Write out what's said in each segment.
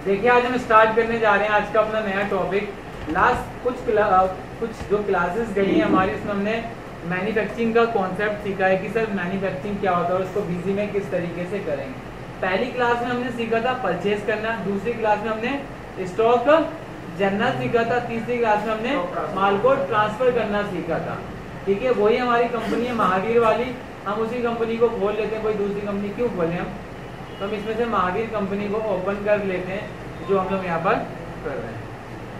देखिए आज हम स्टार्ट करने जा रहे हैं आज का अपना नया टॉपिक। लास्ट कुछ जो क्लासेस गई हैं हमारी, उसमें हमने मैन्युफैक्चरिंग का कॉन्सेप्ट सीखा है कि सर मैन्युफैक्चरिंग क्या होता है और उसको बिजी में किस तरीके से करेंगे। पहली क्लास में हमने सीखा था परचेज करना, दूसरी क्लास में हमने स्टॉक जर्नल सीखा था, तीसरी क्लास में हमने माल को ट्रांसफर करना सीखा था। ठीक है, वही हमारी कंपनी है महावीर वाली, हम उसी कंपनी को खोल लेते हैं। कोई दूसरी कंपनी क्यों खोलें हम, तो हम इसमें से महावीर कंपनी को ओपन कर लेते हैं जो हम लोग यहाँ पर कर रहे हैं।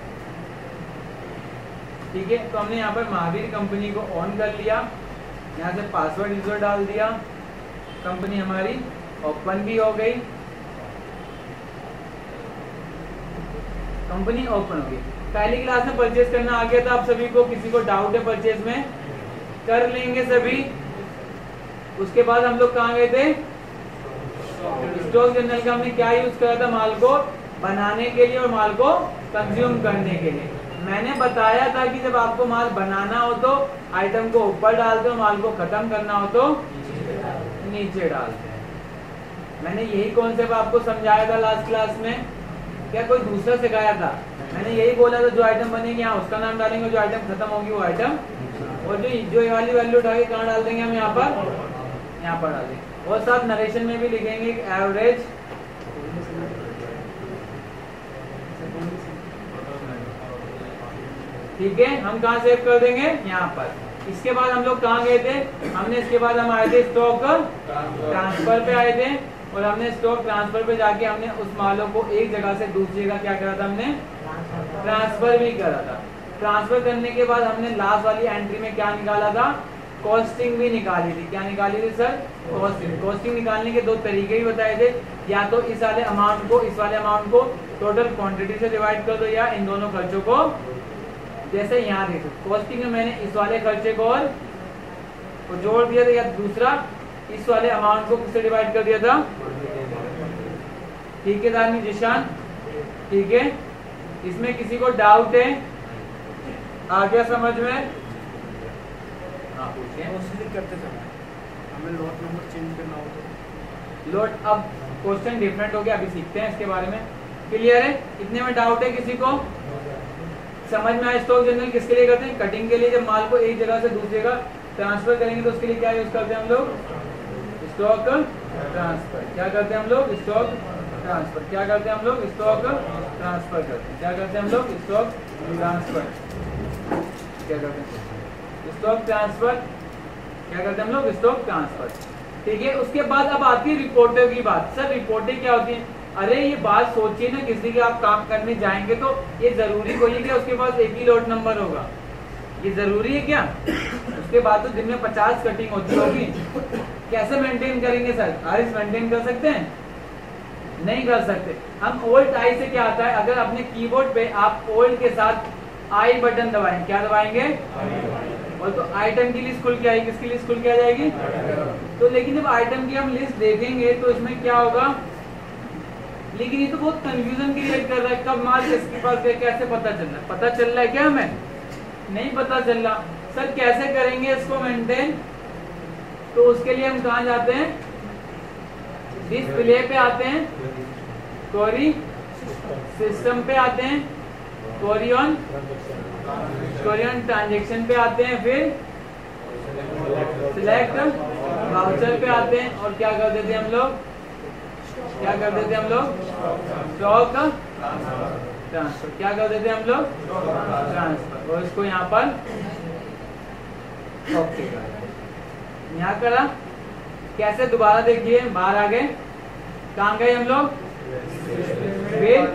ठीक है, तो हमने यहाँ पर महावीर कंपनी को ऑन कर लिया, यहाँ से पासवर्ड यूजर डाल दिया, कंपनी हमारी ओपन भी हो गई, कंपनी ओपन हो गई। पहली क्लास में परचेज करना आ गया था आप सभी को, किसी को डाउट है परचेज में कर लेंगे सभी। उसके बाद हम लोग कहाँ गए थे, स्टॉक जनरल का हमने क्या यूज करा था, माल को बनाने के लिए और माल को कंज्यूम करने के लिए। मैंने बताया था कि जब आपको माल बनाना हो तो आइटम को ऊपर डालते हो, माल को खत्म करना हो तो नीचे डालते हैं। मैंने यही कॉन्सेप्ट आपको समझाया था लास्ट क्लास में, क्या कोई दूसरा सिखाया था? मैंने यही बोला था जो आइटम बनेगी यहाँ उसका नाम डालेंगे, जो आइटम खत्म होगी वो आइटम, और जो ये वाली वैल्यू उठा के कहाँ डाल देंगे हम, यहाँ पर डाल देंगे। और साथ नरेशन में भी लिखेंगे एवरेज ठीक है, हम कहाँ सेव कर देंगे, यहाँ पर। इसके बाद हम लोग कहाँ गए थे, हमने इसके बाद हम आए थे स्टॉक ट्रांसफर पे आए थे, और हमने स्टॉक ट्रांसफर पे जाके हमने उस मालों को एक जगह से दूसरी जगह क्या करा था, हमने ट्रांसफर भी करा था। ट्रांसफर करने के बाद हमने लास्ट वाली एंट्री में क्या निकाला था, कॉस्टिंग भी निकाली थी। क्या निकाली थी सर, कॉस्टिंग। कॉस्टिंग निकालने के दो तरीके भी बताए थे, या तो इस वाले अमाउंट को इस वाले अमाउंट को टोटल क्वांटिटी से डिवाइड कर दो, या इन दोनों खर्चों को, जैसे यहाँ देखो कॉस्टिंग में मैंने इस वाले खर्चे को और जोड़ दिया था, या दूसरा इस वाले अमाउंट को किससे डिवाइड कर दिया था। ठीक है दानी जिशान, ठीक है, इसमें किसी को डाउट है, आ गया समझ में? हाँ पूछिए। करते समय हमें लॉट नंबर चेंज करना हो तो लॉट, अब क्वेश्चन डिफरेंट हो गया, अभी सीखते हैं इसके बारे में। क्लियर है, इतने में डाउट है किसी को? समझ में आया? स्टॉक जनरल किसके लिए करते हैं, कटिंग के लिए। जब माल को एक जगह से दूसरी जगह ट्रांसफर करेंगे तो उसके लिए क्या यूज करते हैं हम लोग, स्टॉक ट्रांसफर। क्या करते हैं हम लोग, स्टॉक ट्रांसफर। क्या करते हैं हम लोग, स्टॉक ट्रांसफर करते हैं। क्या करते हैं हम लोग, स्टॉक ट्रांसफर। क्या करते हैं, स्टॉक ट्रांसफर। क्या करते हैं हम लोग, स्टॉक ट्रांसफर। ठीक है, उसके बाद अब आती है रिपोर्टर की बात। सर रिपोर्टें क्या होती है? अरे ये बात सोचिए ना, किसी के आप काम करने जाएंगे तो ये जरूरी कोई है क्या उसके पास एक ही लॉट नंबर होगा, ये जरूरी है क्या? उसके बाद तो दिन में 50 कटिंग होती होगी, कैसे मेंटेन करेंगे सर? आरएस मेंटेन कर सकते हैं? नहीं कर सकते। हम ओल्ड आई से क्या आता है, अगर अपने कीबोर्ड पे आप ओल्ड के साथ आई बटन दबाएं, क्या दबाएंगे, और तो आइटम की लिस्ट खुल के आएगी। किसकी लिस्ट खुल के आ जाएगी? तो लेकिन जब आइटम की हम लिस्ट देखेंगे तो इसमें क्या होगा, लेकिन ये तो बहुत कंफ्यूजन क्रिएट कर रहा है, कब माल किसके पास है, कैसे पता चल रहा है? पता चल रहा है क्या हमें? नहीं पता चल रहा। सर कैसे करेंगे इसको मेंटेन? तो उसके लिए हम कहाँ जाते हैं, डिस्प्ले पे आते हैं, क्वेरी सिस्टम पे आते हैं, क्वेरी ऑन ट्रांजेक्शन पे आते हैं, फिर सिलेक्ट वाउचर पे आते हैं, और क्या कर देते हैं हम लोग, क्या कर देते हैं हम लोग, स्टॉक ट्रांसफर। क्या कर देते हैं हम लोग, ट्रांसफर। और इसको यहाँ पर ओके यहाँ करा। कैसे दोबारा देखिए, बाहर आ गए, कहाँ गए हम लोग, फिर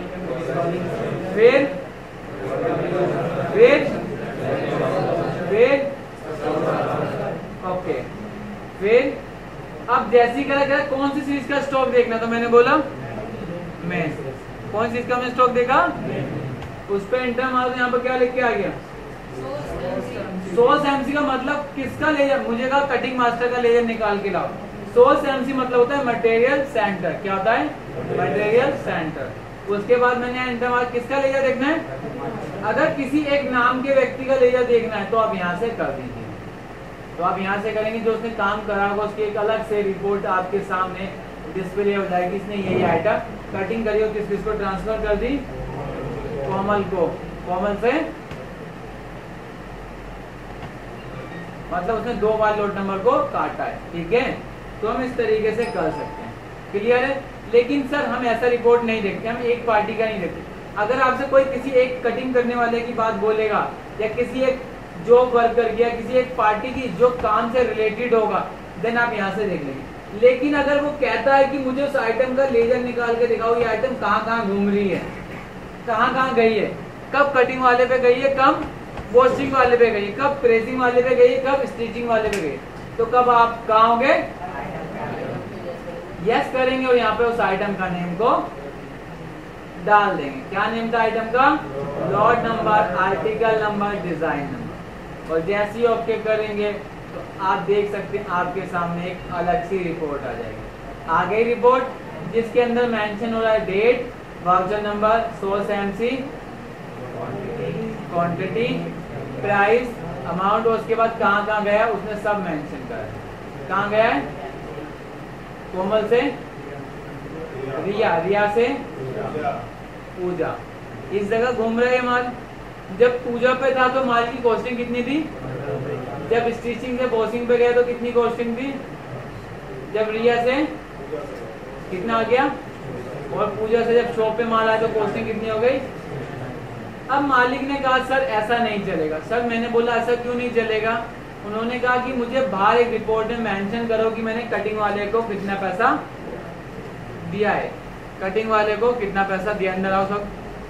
ओके, फिर अब जैसी करा कौन सी चीज का स्टॉक देखना, तो मैंने बोला मैं कौन सी चीज का मैं स्टॉक देखा, उस पे एंटर मारो तो यहाँ पर क्या लिख के आ गया, सोर्स एमसी का मतलब किसका लेजर, मुझे कहा कटिंग मास्टर का लेजर निकाल के लाओ। सोर्स एमसी मतलब होता है मटेरियल सेंटर। क्या होता है, मटेरियल सेंटर। उसके बाद मैंने एंटर मार, किसका लेजर देखना है, अगर किसी एक नाम के व्यक्ति का लेजर देखना है तो आप यहाँ से कर दीजिए। तो आप यहाँ से करेंगे, जो उसने काम करा होगा उसकी एक अलग से रिपोर्ट आपके सामने डिस्प्ले हो जाएगी। इसने यही आइटम कटिंग करी और किसको ट्रांसफर कर दी, कोमल को, कोमल से मतलब उसने 2 बार लोड नंबर को काटा है, ठीक है। तो हम इस तरीके से कर सकते हैं, क्लियर है। लेकिन सर हम ऐसा रिपोर्ट नहीं देखते, हम एक पार्टी का नहीं देखते। अगर आपसे कोई किसी एक कटिंग करने वाले की बात बोलेगा या किसी एक जॉब वर्कर की या किसी एक पार्टी की जो काम से रिलेटेड होगा, देन आप यहाँ से देख लेंगे। लेकिन अगर वो कहता है कि मुझे उस आइटम का लेजर निकाल के दिखाओ, ये आइटम कहाँ कहाँ घूम रही है, कहाँ कहाँ गई है, कब कटिंग वाले पे गई है, कब वॉशिंग वाले पे गई, कब प्रेसिंग वाले पे गई, कब स्टिचिंग वाले पे गई, तो कब आप कहाँ होंगे, यस करेंगे और यहाँ पे उस आइटम का नेम को डाल देंगे। क्या नेम था आइटम का, lot number, article number, design number. और जैसे ही ओके करेंगे तो आप देख सकते हैं आपके सामने एक अलग सी रिपोर्ट आ जाएगी। आ गई रिपोर्ट जिसके अंदर मेंशन हो रहा है date, voucher number, source MC, quantity, price, amount और उसके बाद कहाँ कहाँ गया उसने सब मेंशन करा है। कहाँ गया है, कोमल से रिया, रिया से पूजा, इस जगह घूम रहे हैं माल। जब पूजा पे था तो माल की कॉस्टिंग कितनी थी, जब स्टिचिंग से वॉशिंग पे गया तो कितनी कॉस्टिंग थी, जब रिया से कितना आ गया, और पूजा से जब शॉप पे माल आया तो कॉस्टिंग कितनी हो गई। अब मालिक ने कहा सर ऐसा नहीं चलेगा। सर मैंने बोला ऐसा क्यों नहीं चलेगा, उन्होंने कहा कि मुझे बाहर एक रिपोर्ट में मेंशन करो कि मैंने कटिंग वाले को कितना पैसा दिया है, कटिंग वाले को कितना पैसा दिया। अंदर आओ सब।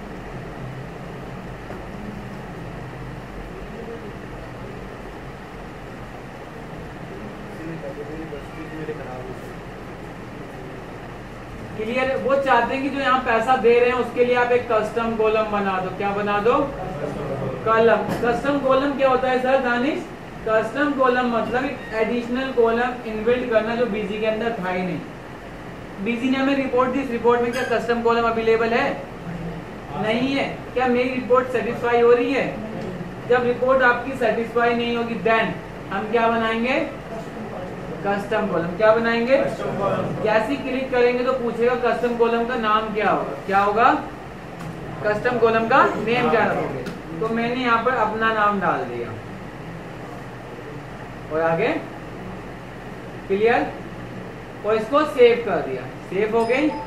क्लियर, वो चाहते हैं कि जो यहाँ पैसा दे रहे हैं उसके लिए आप एक कस्टम कॉलम बना दो। क्या बना दो, कॉलम। कस्टम कॉलम क्या होता है सर दानिश, कस्टम कॉलम मतलब एक एडिशनल कॉलम इनबिल्ट करना जो बीजी के अंदर था ही नहीं। बीजी ने हमें रिपोर्ट दी, इस रिपोर्ट में क्या कस्टम कॉलम अवेलेबल है, नहीं है। क्या मेरी रिपोर्ट सेटिस्फाई हो रही है, जब रिपोर्ट आपकी सेटिस्फाई नहीं होगी देन हम क्या बनाएंगे, कस्टम कॉलम। क्या बनाएंगे, जैसे ही क्लिक करेंगे तो पूछेगा कस्टम कॉलम का नाम क्या होगा, क्या होगा, कस्टम कॉलम का नेम क्या रखोगे। तो मैंने यहाँ पर अपना नाम डाल दिया और आगे क्लियर, और इसको सेव कर दिया। सेव हो गई।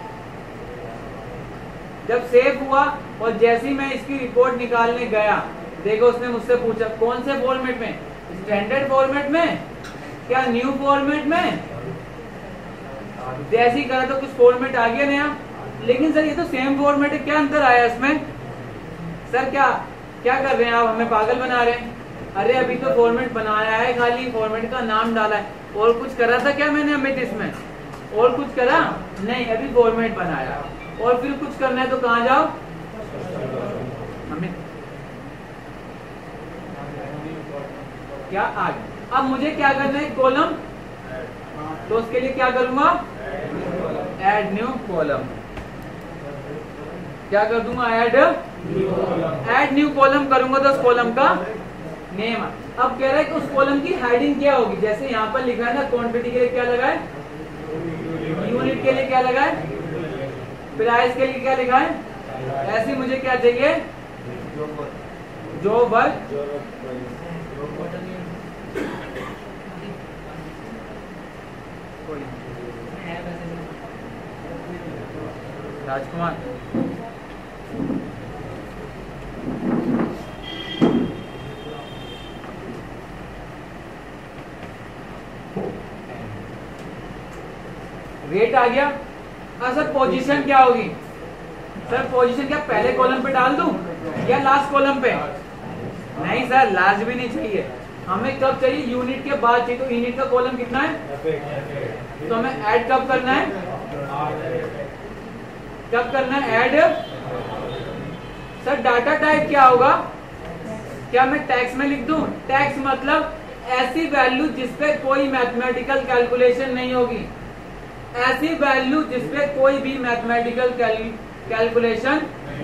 जब सेव हुआ और जैसे ही मैं इसकी रिपोर्ट निकालने गया, देखो उसने मुझसे पूछा कौन से फॉर्मेट में, स्टैंडर्ड फॉर्मेट में, क्या न्यू फॉर्मेट में। जैसे ही करा तो कुछ फॉर्मेट आ गया नया, लेकिन सर ये तो सेम फॉर्मेट है, क्या अंतर आया इसमें। सर क्या क्या कर रहे हैं आप, हमें पागल बना रहे हैं। अरे अभी तो फॉर्मेट बनाया है, खाली फॉर्मेट का नाम डाला है, और कुछ करा था क्या मैंने अमित इसमें, और कुछ करा नहीं, अभी फॉर्मेट बनाया। और फिर कुछ करना है तो कहाँ जाओ अमित, क्या आगे। अब मुझे क्या करना है, कॉलम, तो उसके लिए क्या करूंगा, ऐड न्यू कॉलम। क्या कर दूंगा, ऐड न्यू कॉलम करूंगा तो उस कॉलम का नेम। अब कह रहा है कि उस कॉलम की हेडिंग क्या होगी, जैसे यहाँ पर लिखा है ना, क्वांटिटी के लिए क्या लगा है, यूनिट के लिए क्या लगा है, प्राइस के लिए क्या लिखा है। ऐसे मुझे क्या चाहिए, जो वर्क, राजकुमार रेट आ गया। सर पोजीशन क्या होगी, सर पोजीशन क्या पहले कॉलम पे डाल दूं या लास्ट कॉलम पे। नहीं सर लास्ट भी नहीं चाहिए, हमें कब चाहिए, यूनिट के बाद चाहिए। तो यूनिट का कॉलम कितना है, तो हमें ऐड कब करना है, कब करना है ऐड। सर डाटा टाइप क्या होगा, क्या मैं टैक्स में लिख दूं। टैक्स मतलब ऐसी वैल्यू जिसपे कोई मैथमेटिकल कैलकुलेशन नहीं होगी, ऐसी वैल्यू जिसपे कोई भी मैथमेटिकल कैलकुलेशन।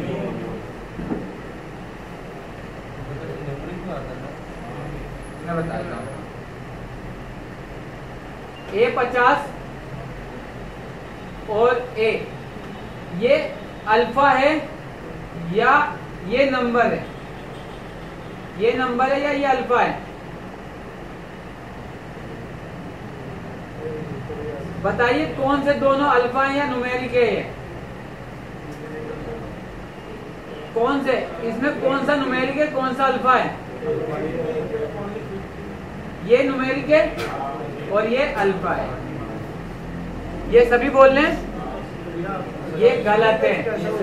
मैं बताता हूँ, A50 और ए, ये अल्फा है या ये नंबर है? ये नंबर है या ये अल्फा है? बताइए कौन से दोनों अल्फा है या न्यूमेरिक है? ये कौन से, इसमें कौन सा न्यूमेरिक है, कौन सा अल्फा है? ये न्यूमेरिक है और ये अल्फा है। ये सभी बोल रहे हैं ये गलत है।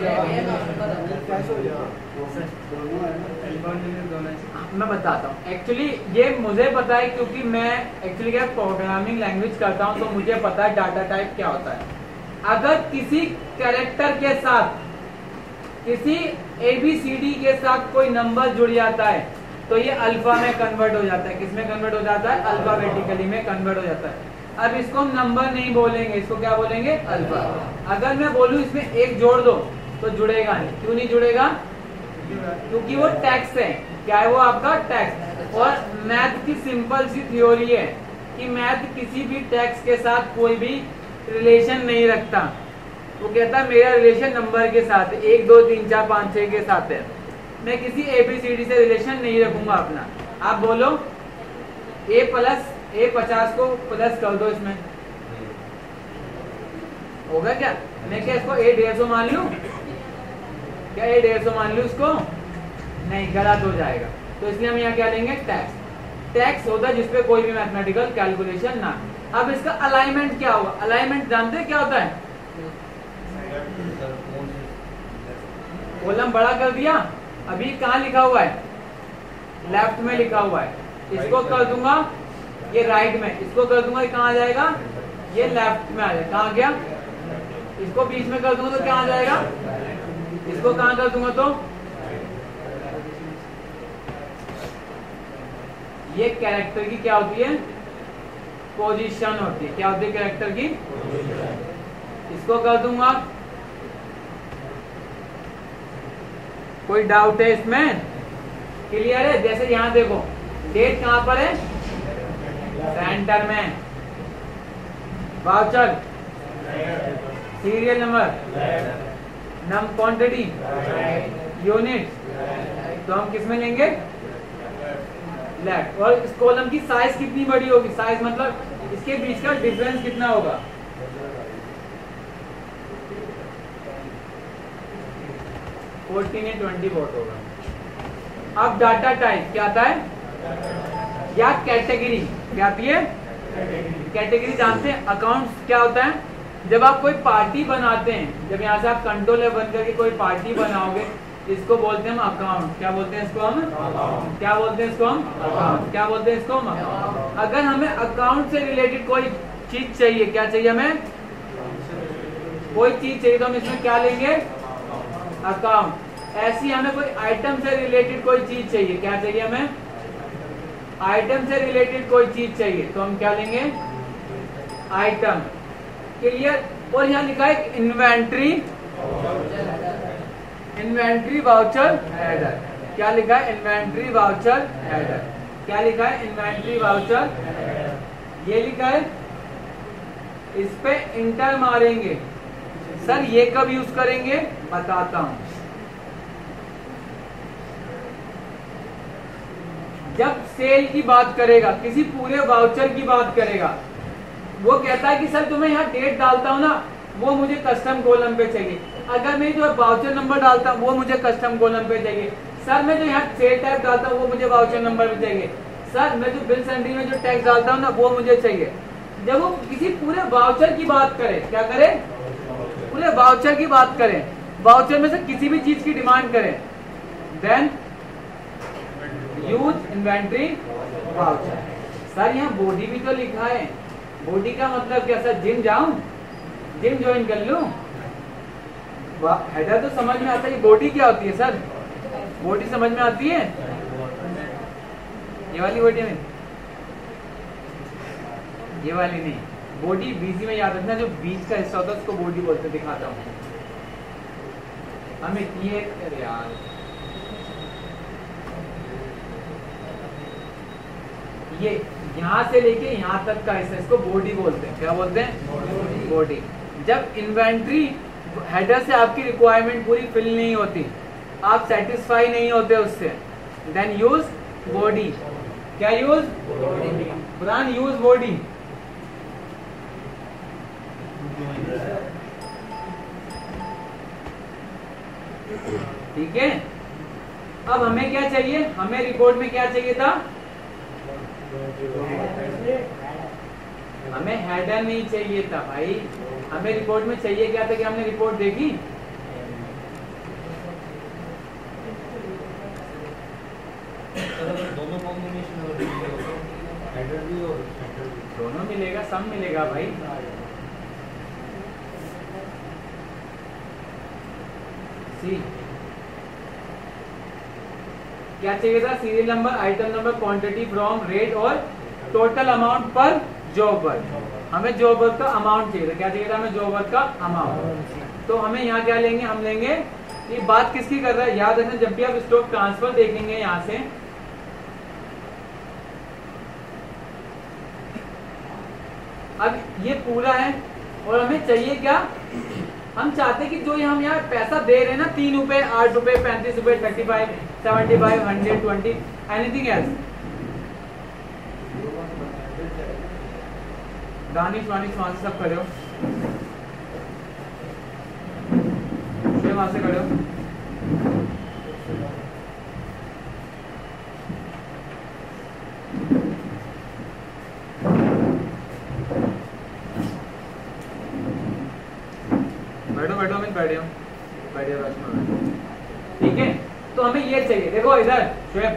मैं बताता हूँ, एक्चुअली ये मुझे पता है क्योंकि मैं एक्चुअली क्या प्रोग्रामिंग लैंग्वेज करता हूँ, तो मुझे पता है डाटा टाइप क्या होता है। अगर किसी कैरेक्टर के साथ, किसी ABCD के साथ कोई नंबर जुड़ जाता है तो ये अल्फा में कन्वर्ट हो जाता है। किसमें कन्वर्ट हो जाता है? अल्फाबेटिकली में कन्वर्ट हो जाता है। अब इसको हम नंबर नहीं बोलेंगे, इसको क्या बोलेंगे? अल्फा। अगर मैं बोलूं इसमें एक जोड़ दो तो जुड़ेगा नहीं। क्यों नहीं जुड़ेगा? क्योंकि वो टैक्स है। क्या है वो? आपका टैक्स। और मैथ की सिंपल सी थ्योरी है कि मैथ किसी भी टैक्स के साथ कोई भी रिलेशन नहीं रखता। वो कहता है मेरा रिलेशन नंबर के साथ है, 1 2 3 4 5 6 के साथ है। मैं किसी ABCD से रिलेशन नहीं रखूंगा अपना। आप बोलो A50 को प्लस कर दो, इसमें होगा क्या? मैं क्या इसको A150 मान लूं? क्या A150 मान लूं इसको? नहीं, गलत हो जाएगा। तो इसलिए हम यहाँ क्या लेंगे? टैक्स। टैक्स होता है जिसपे कोई भी मैथमेटिकल कैलकुलेशन ना। अब इसका अलाइनमेंट क्या होगा? अलाइनमेंट जानते हैं क्या होता है? कॉलम बड़ा कर दिया, अभी कहाँ लिखा हुआ है? लेफ्ट में लिखा हुआ है। इसको कर दूंगा ये राइट में, इसको कर दूंगा ये कहाँ आ जाएगा? ये लेफ्ट में आ जाएगा। कहाँ गया? इसको बीच में कर दूंगा तो क्या आ जाएगा? इसको कहाँ कर दूंगा तो ये कैरेक्टर की क्या होती है? पोजीशन होती है। क्या होती है कैरेक्टर की? इसको कर दूंगा। कोई डाउट है इसमें? क्लियर है? जैसे यहां देखो, डेट कहां पर है? सेंटर में। Voucher, serial number, quantity, unit, तो हम किस में लेंगे? लेफ्ट। और इस कॉलम की साइज कितनी बड़ी होगी? साइज मतलब इसके बीच का डिफरेंस कितना होगा? या 20 वोट होगा। अब डाटा टाइप क्या आता है? या कैटेगरी क्या आती है? कैटेगरी जानते हैं? अकाउंट्स क्या होता है? जब आप कोई पार्टी बनाते हैं, जब यहाँ से आप कंट्रोलर बन करके कोई पार्टी बनाओगे, इसको बोलते हैं हम अकाउंट। क्या बोलते हैं इसको हम? क्या बोलते हैं इसको हम? अकाउंट। क्या बोलते हैं इसको हम? अकाउंट। अगर हमें अकाउंट से रिलेटेड कोई चीज चाहिए, क्या चाहिए हमें? कोई चीज चाहिए तो हम इसमें क्या लेंगे? अकाउंट। ऐसी हमें कोई आइटम से रिलेटेड कोई चीज चाहिए, क्या चाहिए हमें? आइटम से रिलेटेड कोई चीज चाहिए तो हम क्या लेंगे? आइटम। क्लियर? और यहाँ लिखा है इन्वेंट्री, इन्वेंट्री वाउचर हेडर। क्या लिखा है? Inventory voucher header. क्या लिखा है? इन्वेंट्री वाउचर, ये लिखा है। इस पे इंटर मारेंगे। सर ये कब यूज करेंगे? बताता हूं। जब सेल की बात करेगा, किसी पूरे वाउचर की बात करेगा, वो कहता है कि सर तुम्हें यहाँ डेट डालता हूँ ना, वो मुझे कस्टम कॉलम पे चाहिए। अगर मैं जो वाउचर नंबर डालता हूँ वो मुझे कस्टम कॉलम पे चाहिए। सर मैं जो यहाँ सेल टाइप डालता हूँ वो मुझे वाउचर नंबर पे चाहिए। सर मैं जो बिल सेंट्री में जो टैक्स डालता हूँ ना वो मुझे चाहिए। जब वो किसी पूरे वाउचर की बात करे, क्या करे? पूरे वाउचर की बात करें, वाउचर में से किसी भी चीज की डिमांड करें, then use inventory voucher. Sir यहाँ बॉडी भी तो लिखा है। बॉडी का मतलब क्या? सर जिम जाऊं, जिम ज्वाइन कर लूं? हेडर तो समझ में आता है। बॉडी क्या होती है सर? बॉडी समझ में आती है? ये वाली बॉडी में, ये वाली नहीं। बॉडी बीसी में याद रखना, जो बीच का हिस्सा होता है उसको बॉडी बोलते हैं। दिखाता हूँ हमें ये यार, ये यहाँ से लेके यहाँ तक का हिस्सा, इसको बॉडी बोलते हैं। क्या बोलते हैं? बॉडी। जब इन्वेंट्री हेडर से आपकी रिक्वायरमेंट पूरी फिल नहीं होती, आप सेटिस्फाई नहीं होते उससे, देन यूज बॉडी। क्या यूज? पुरान यूज बॉडी। ठीक है। अब हमें क्या चाहिए? हमें रिपोर्ट में क्या चाहिए था? हमें हेडर नहीं चाहिए था भाई, हमें रिपोर्ट में चाहिए क्या था? कि हमने रिपोर्ट देखी, दोनों कॉम्बिनेशन हेडर भी और सेंटर भी दोनों मिलेगा, सब मिलेगा भाई। सी क्या चाहिए था? Serial number, item number, quantity, from, rate और टोटल अमाउंट पर जॉब वर्क। हमें जॉब वर्क का अमाउंट चाहिए था। क्या चाहिए था हमें? जॉब वर्क का अमाउंट। तो हमें यहाँ क्या लेंगे? हम लेंगे, ये बात किसकी कर रहा है? याद रखना, जब भी आप स्टॉक ट्रांसफर देखेंगे यहाँ से, अब ये पूरा है और हमें चाहिए क्या? हम चाहते कि जो हम यहाँ पैसा दे रहे हैं ना, 3 रुपए, 8 रुपए, 35 रुपए, 35, 75, 120, एनीथिंग एल्स। दानिश वानिश वहां से सब खड़े हो, वहां से खड़े हो। बैठो बैठो, अमित बैठे हो, बैठे हो। ठीक है, तो हमें ये चाहिए। देखो इधर शुएब,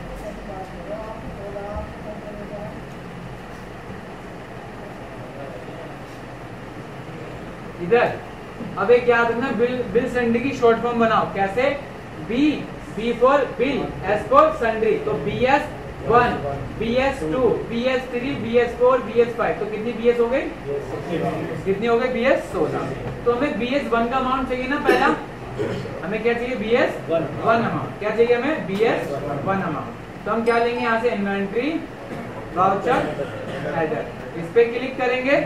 इधर अब एक याद रखना, बिल सन्ड्री की शॉर्ट फॉर्म बनाओ। कैसे? B for bill, S for sundry. तो BS1, BS2, BS3, BS4, BS5। तो कितनी BS हो गई? कितनी हो गई? BS 16। तो हमें BS1 का अमाउंट चाहिए ना पहला। हमें क्या चाहिए? BS1 amount. क्या चाहिए हमें? BS1 amount. तो हम क्या लेंगे यहाँ से? इन्वेंट्री वाउचर हेडर, इस पे क्लिक करेंगे।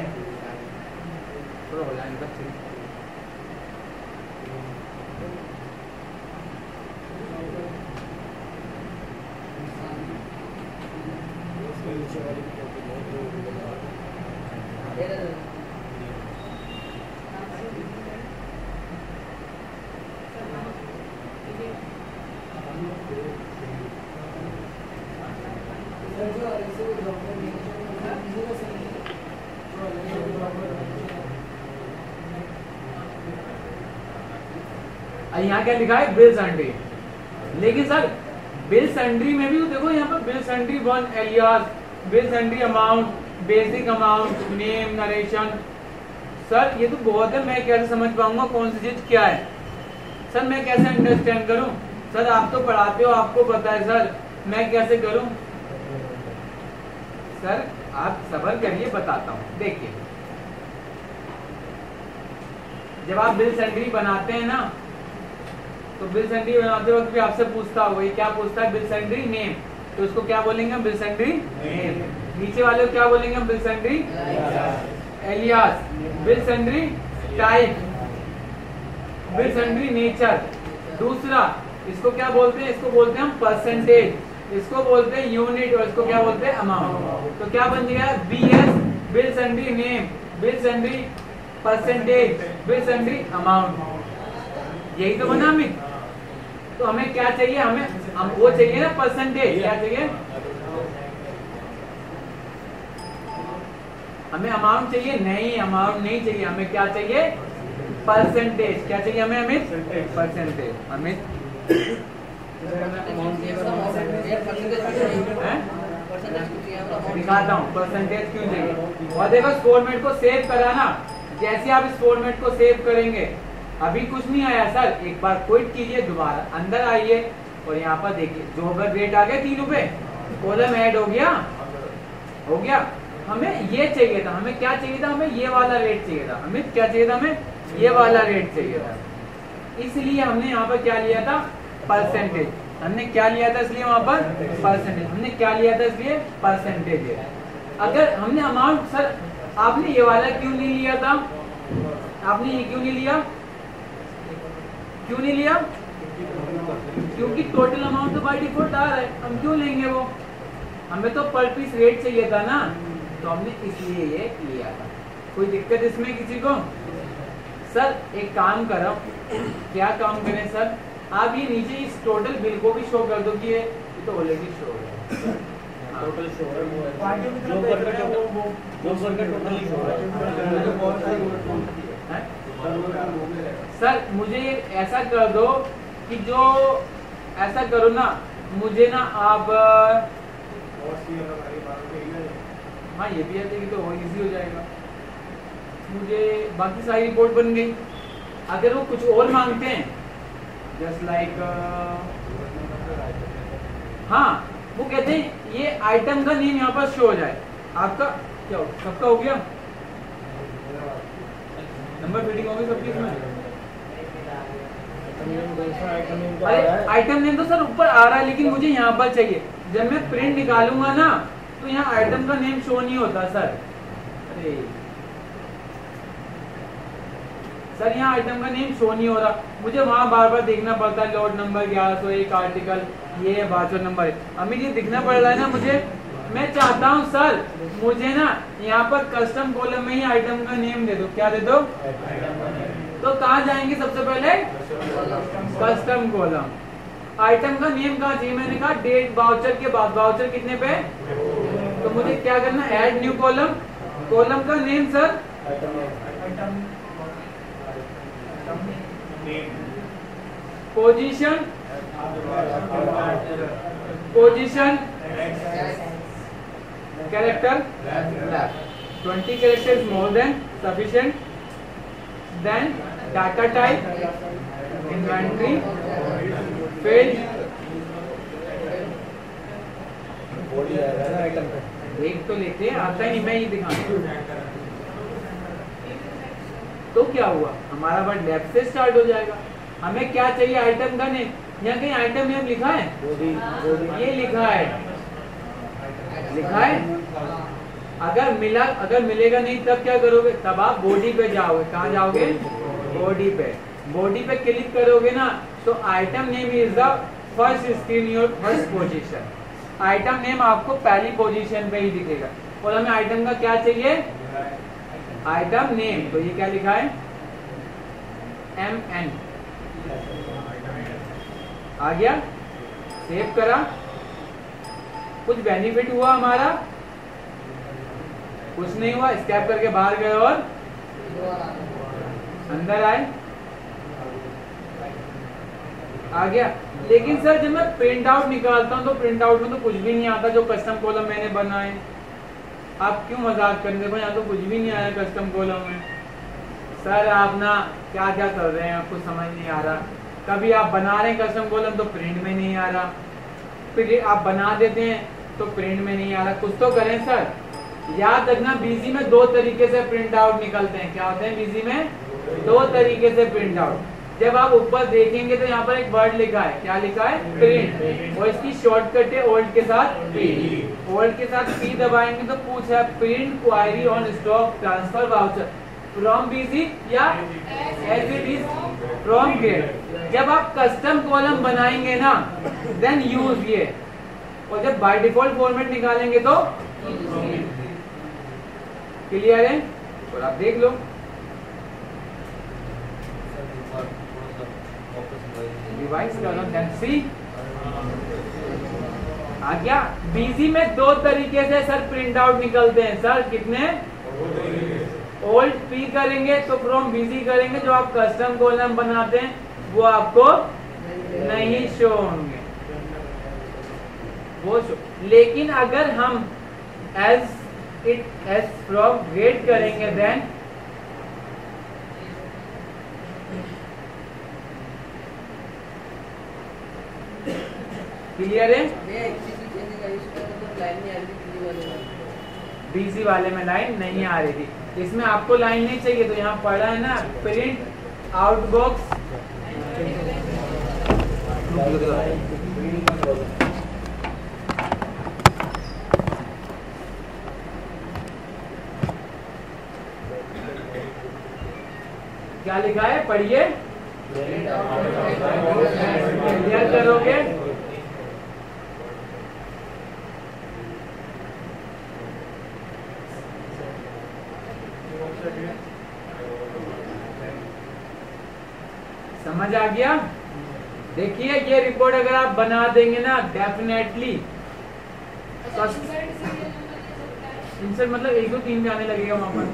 यहाँ क्या लिखा है? Bill sundry. लेकिन सर बिल सन्ड्री में भी तो देखो, यहाँ पर bill sundry 1 alias, bill sundry amount, basic amount, name, narration. Sir ये तो बहुत है, मैं कैसे समझ पाऊंगा कौन सी चीज क्या है? सर मैं कैसे अंडरस्टैंड करूं? सर आप तो पढ़ाते हो, आपको पता है सर, मैं कैसे करूं? सर आप सब्र करिए, बताता हूं। देखिए, जब आप बिल सन्ड्री बनाते हैं ना, तो बिल सन्ड्री बनाते वक्त भी आपसे पूछता होगा, ये क्या पूछता है? Bill sundry name. तो इसको क्या बोलेंगे हम? Bill sundry name. नीचे वाले को क्या बोलेंगे हम? Bill sundry alias. Bill sundry type, bill sundry nature. दूसरा इसको क्या बोलते हैं? इसको बोलते हैं हम परसेंटेज, इसको बोलते हैं यूनिट, और इसको क्या बोलते हैं? अमाउंट। तो क्या बन गया? BS bill sundry name, bill sundry percentage, bill sundry amount. यही तो बना अमित। तो हमें क्या चाहिए? हम वो चाहिए ना परसेंटेज। क्या चाहिए? हमें अमाउंट चाहिए? नहीं, अमाउंट नहीं चाहिए, हमें क्या चाहिए? परसेंटेज। क्या चाहिए हमें अमित? परसेंटेज। अमित दिखाता हूँ परसेंटेज क्यों चाहिए। और देखो इस फॉर्मेट को सेव कराना, जैसे आप इस फॉर्मेट को सेव करेंगे, अभी कुछ नहीं आया सर, एक बार क्विट कीजिए, दोबारा अंदर आइए और यहाँ पर देखिए जॉब रेट आ गया 3 रुपए, कॉलम ऐड हो गया। हमें ये चाहिए था, हमें क्या चाहिए था? हमें ये वाला रेट चाहिए था। हमें क्या चाहिए था? हमें ये वाला रेट चाहिए था। इसलिए हमने यहाँ पर क्या लिया था? परसेंटेज। हमने क्या लिया था? इसलिए वहां पर परसेंटेज। हमने क्या लिया था? इसलिए परसेंटेज। अगर हमने अमाउंट, सर आपने ये वाला क्यों नहीं लिया था? आपने ये क्यों नहीं लिया? क्यों नहीं लिया? क्योंकि टोटल अमाउंट तो बाय डिफॉल्ट आ रहा है, हम क्यों लेंगे वो? हमें तो पर पीस रेट चाहिए था ना, तो हमने इसलिए ये लिया था। कोई दिक्कत इसमें किसी को? सर एक काम करो, क्या काम करें सर, आप ये नीचे इस टोटल बिल को भी शो कर दो कि ये तो ऑलरेडी शो हो गया, टोटल शो है वो जो पर का टोटल ही शो है। सर मुझे ऐसा कर दो कि जो ऐसा करो ना, मुझे ना आप हाँ ये भी है तो इजी हो जाएगा। मुझे बाकी सारी रिपोर्ट बन गई। अगर वो कुछ और मांगते हैं जस्ट लाइक हाँ वो कहते हैं ये आइटम का नेम यहाँ पर शो हो जाए। आपका क्या हो, सबका हो गया? नंबर फीडिंग होगी सबकी इसमें? अरे आइटम नेम तो सर ऊपर आ रहा है, लेकिन मुझे यहाँ पर चाहिए। जब मैं प्रिंट निकालूंगा ना तो यहाँ आइटम का नेम शो नहीं होता सर। अरे सर यहाँ आइटम का नेम शो नहीं हो रहा, मुझे वहाँ बार बार देखना पड़ता है। लॉट नंबर 1101 आर्टिकल ये वाचर नंबर, अमीर ये दिखना पड़ रहा है ना मुझे। मैं चाहता हूँ सर मुझे ना यहाँ पर कस्टम कॉलम में ही आइटम का नेम दे दो। क्या दे दो? तो कहाँ जाएंगे सबसे पहले? Custom column. आइटम का नेम कहाँ चाहिए? मैंने कहा डेट वाउचर के बाद। वाउचर कितने पे? तो मुझे क्या करना? Add new column. कॉलम का name sir position, position character 20 characters more than sufficient, then data type inventory field। एक तो लेते आता ही नहीं, मैं ये दिखाऊंगा। तो क्या हुआ, हमारा वर्ड लेफ्ट से स्टार्ट हो जाएगा। हमें क्या चाहिए? आइटम का नेम। यहाँ कहीं आइटम नेम लिखा है? ये लिखा है, लिखा है। अगर मिलेगा नहीं तब क्या करोगे? तब आप बॉडी पे जाओगे। कहाँ जाओगे? बॉडी पे। बॉडी पे क्लिक करोगे ना तो item name is the first screen your first position. Item name आपको पहली पोजीशन पे ही दिखेगा। और हमें आइटम का क्या चाहिए? Item name. तो ये क्या लिखा है? MN आ गया। सेव करा। कुछ बेनिफिट हुआ हमारा? कुछ नहीं हुआ। स्कैप करके बाहर गए और अंदर आए, आ गया। लेकिन सर जब मैं प्रिंट आउट निकालता हूँ तो प्रिंट आउट में तो कुछ भी नहीं आता जो कस्टम कॉलम मैंने बनाए। आप क्यों मजाक कर रहे हो? यहाँ तो कुछ भी नहीं आया कस्टम कॉलम में। सर आप ना क्या क्या कर रहे हैं, आपको समझ नहीं आ रहा। कभी आप बना रहे हैं कस्टम कॉलम तो प्रिंट में नहीं आ रहा, फिर आप बना देते हैं तो प्रिंट में नहीं आ रहा। कुछ तो करें सर। याद रखना बीजी में दो तरीके से प्रिंट आउट निकलते हैं। क्या होते हैं बीजी में? दो तरीके से प्रिंट आउट। जब आप ऊपर देखेंगे तो यहाँ पर एक वर्ड लिखा है। क्या लिखा है? प्रिंट। और इसकी शॉर्टकट है ओल्ड के साथ पी। ओल्ड के साथ पी दबाएंगे तो पूछा print query on stock transfer voucher from BG या as it is from grade. जब आप कस्टम कॉलम बनाएंगे ना देन यूज ये, और जब बाय डिफॉल्ट फॉर्मेट निकालेंगे तो क्लियर है? और आप देख लो रिवाइज करो देन सी आ गया। बीजी में दो तरीके से सर प्रिंट आउट निकलते हैं। सर कितने? ओल्ड पी करेंगे तो फ्रॉम बीजी करेंगे, जो आप कस्टम कॉलम बनाते हैं वो आपको नहीं शो होंगे वो शो। लेकिन अगर हम एज फ्रॉम गेट करेंगे देन क्लियर है? बीसी वाले में लाइन नहीं आ रही थी, इसमें आपको लाइन नहीं चाहिए तो यहाँ पढ़ा है ना प्रिंट आउटबॉक्स। क्या लिखा है, पढ़िए, क्लियर करोगे। समझ आ गया। देखिए ये रिपोर्ट अगर आप बना देंगे ना डेफिनेटली, इंसर्ट मतलब 1 2 3 भी आने लगेगा वहां पर।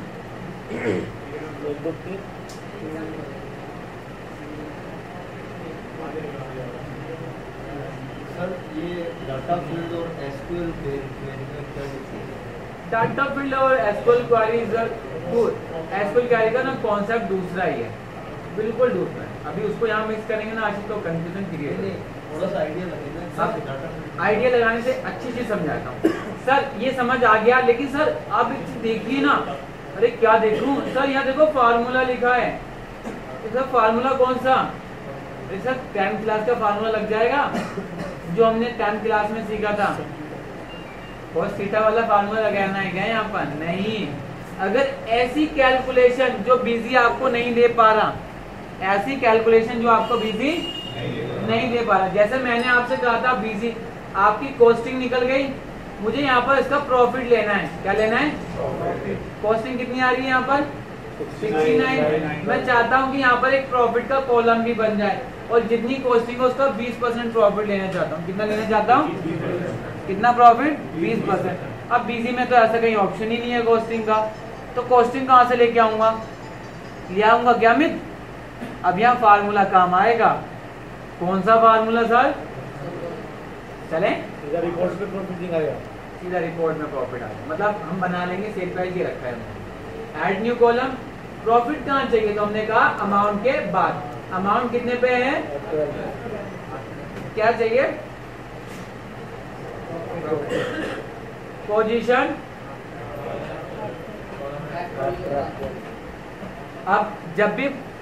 सर ये डाटा फील्ड और एसक्यूएल क्या डिफरेंस है? डाटा फील्ड और एसक्यूएल क्वेरी एसक्यूएल क्वेरी का ना कॉन्सेप्ट दूसरा ही है, बिल्कुल दूसरा है। अभी उसको यहाँ मिक्स करेंगे ना आशीष तो कंफ्यूजन क्रिएट है। थोड़ा सा आइडिया लगेगा, आइडिया लगाने से अच्छी चीज समझाता हूँ। सर ये समझ आ गया, लेकिन सर आप एक चीज देखिए ना। अरे क्या देखूं सर, यहाँ देखो फार्मूला लिखा है। सर फार्मूला कौन सा? अरे सर 10th क्लास का फार्मूला लग जाएगा जो हमने 10th क्लास में सीखा था। cos थीटा वाला फार्मूला लगाना है क्या यहाँ पर? नहीं। अगर ऐसी कैलकुलेशन जो बीजी आपको नहीं दे पा रहा, ऐसी कैलकुलेशन जो आपको बीजी नहीं दे पा रहा, जैसे मैंने आपसे कहा था बीजी आपकी कॉस्टिंग निकल गई, मुझे यहाँ पर इसका प्रॉफिट लेना है। क्या लेना है? कॉस्टिंग कितनी आ रही है यहाँ पर? 69। मैं चाहता हूँ कि यहाँ पर एक प्रॉफिट का कॉलम भी बन जाए और जितनी कॉस्टिंग है उसका 20% प्रॉफिट लेना चाहता हूँ। कितना लेना चाहता हूँ? कितना प्रॉफिट? 20%। अब बीजी में तो ऐसा कहीं ऑप्शन ही नहीं है कॉस्टिंग का, तो कॉस्टिंग कहाँ से लेके आऊंगा? ले आऊंगा क्या मित? अब यहाँ फार्मूला काम आएगा। कौन सा फार्मूला सर? चले सीधा रिपोर्ट में प्रॉफिट आएगा, सीधा रिपोर्ट में प्रॉफिट आएगा। मतलब हम बना लेंगे सेल प्राइस ये रखा है, ऐड न्यू कॉलम। प्रॉफिट कहाँ चाहिए? तो हमने कहा अमाउंट के बाद। अमाउंट कितने पे है? क्या चाहिए? पोजीशन। अब जब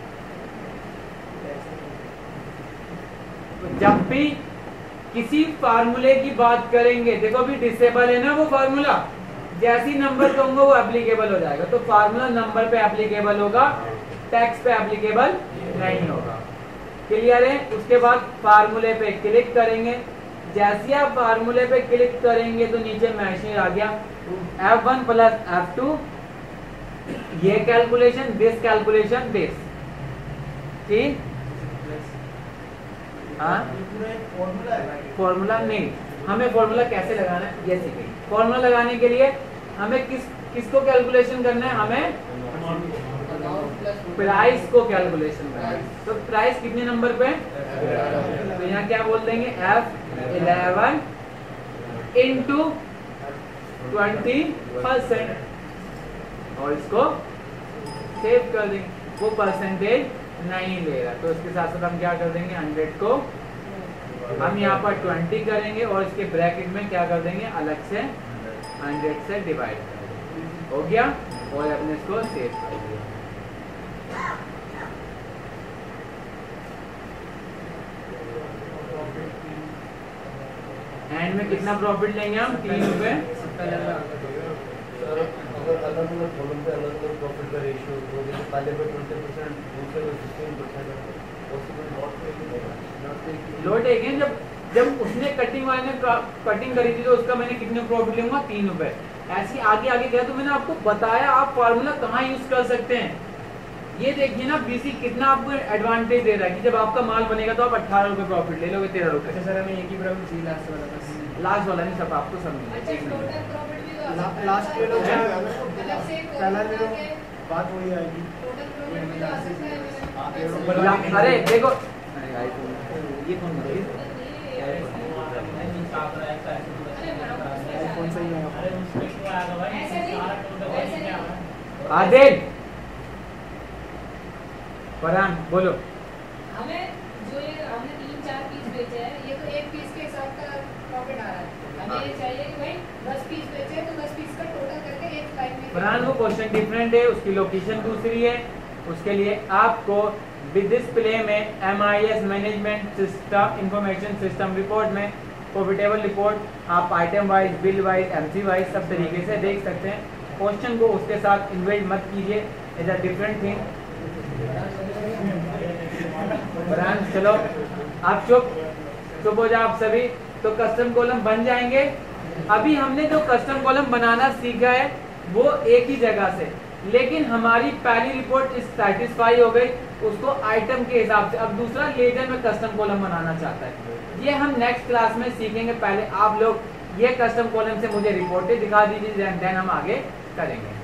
भी किसी फार्मूले की बात करेंगे, देखो अभी डिसेबल है ना वो फार्मूला, जैसी नंबर कहूंगा वो एप्लीकेबल हो जाएगा। तो फार्मूला नंबर पे एप्लीकेबल होगा, टैक्स पे एप्लीकेबल नहीं होगा। क्लियर है? उसके बाद फार्मूले पे क्लिक करेंगे। जैसे आप फार्मूले पे क्लिक करेंगे तो नीचे मैसेज आ गया F1 प्लस F2, ये कैलकुलेशन, दिस कैलकुलेशन, दिस। ठीक? हाँ, फॉर्मूला नहीं, हमें फॉर्मूला कैसे लगाना है ये सीखेंगे। फॉर्मूला लगाने के लिए हमें किसको कैलकुलेशन करना है? हमें प्राइस को कैलकुलेशन करना है। तो प्राइस कितने नंबर पे? तो यहाँ क्या बोल देंगे? F11 इंटू 20% और इसको सेव कर देंगे। वो परसेंटेज नहीं ले रहा तो इसके साथ साथ हम क्या कर देंगे? 100 को हम यहाँ पर 20 करेंगे और इसके ब्रैकेट में क्या कर देंगे? अलग से 100 से डिवाइड कर देंगे। हो गया? और अपने इसको सेव कर दिया। एंड में कितना प्रॉफिट लेंगे हम? 3 रुपए। अलग अलग कॉलम पे अलग अलग प्रॉफिट का रेशियो, तो जैसे पहले पे 20%, दूसरे पे 16%, लोट एक है। जब उसने कटिंग वाले ने कटिंग करी थी तो उसका मैंने कितने प्रॉफिट लूंगा? 3 रुपए। ऐसी आगे आगे गया तो मैंने आपको बताया आप फार्मूला कहाँ यूज कर सकते हैं। ये देखिए ना बीसी कितना आपको एडवांटेज दे रहा है कि जब आपका माल बनेगा तो आप 18 रुपए प्रॉफिट ले लोगे, 13 रुपए। सर हमें एक ही प्रॉफिट चाहिए लास्ट वाला, बस लास्ट वाला नहीं, सब आपको सब लास्ट ले लो, पहला ले लो, बात वही आएगी। अरे देखो, ये कौन सा ही है? आदिल फरहान बोलो। हमें जो ये हमने 3-4 पीस बेचे हैं, ये तो एक पीस के हिसाब का प्रॉफिट आ रहा है। हमें ये चाहिए कि भाई 10 पीस बेचे हैं तो 10 पीस का टोटल करके एक लाइन में। फरहान वो क्वेश्चन डिफरेंट है, उसकी लोकेशन दूसरी है। उसके लिए आपको डिस्प्ले में MIS management system information system report में प्रॉफिटेबल रिपोर्ट आप item wise, bill wise, MC wise सब तरीके से देख सकते हैं। क्वेश्चन को उसके साथ इन्वेट मत कीजिए, is a different thing. Branch. चलो आप चुप हो जाओ आप सभी। तो कस्टम कॉलम बन जाएंगे। अभी हमने जो कस्टम कॉलम बनाना सीखा है वो एक ही जगह से, लेकिन हमारी पहली रिपोर्ट इस सेटिस्फाई हो गई उसको आइटम के हिसाब से। अब दूसरा लेजर में कस्टम कॉलम बनाना चाहता है, ये हम नेक्स्ट क्लास में सीखेंगे। पहले आप लोग ये कस्टम कॉलम से मुझे रिपोर्टें दिखा दीजिए, देन हम आगे करेंगे।